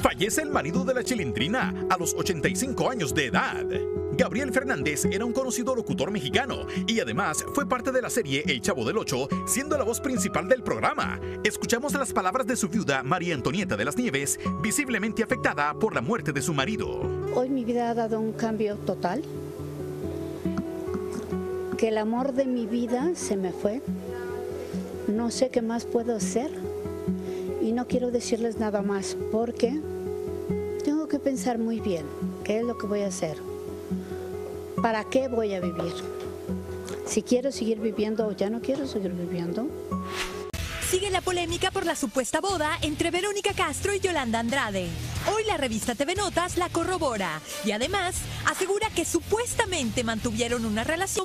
Fallece el marido de la Chilindrina a los 85 años de edad. Gabriel Fernández era un conocido locutor mexicano y además fue parte de la serie El Chavo del Ocho, siendo la voz principal del programa. Escuchamos las palabras de su viuda, María Antonieta de las Nieves, visiblemente afectada por la muerte de su marido. Hoy mi vida ha dado un cambio total, que el amor de mi vida se me fue. No sé qué más puedo hacer y no quiero decirles nada más porque tengo que pensar muy bien qué es lo que voy a hacer, para qué voy a vivir, si quiero seguir viviendo o ya no quiero seguir viviendo. Sigue la polémica por la supuesta boda entre Verónica Castro y Yolanda Andrade. Hoy la revista TV Notas la corrobora y además asegura que supuestamente mantuvieron una relación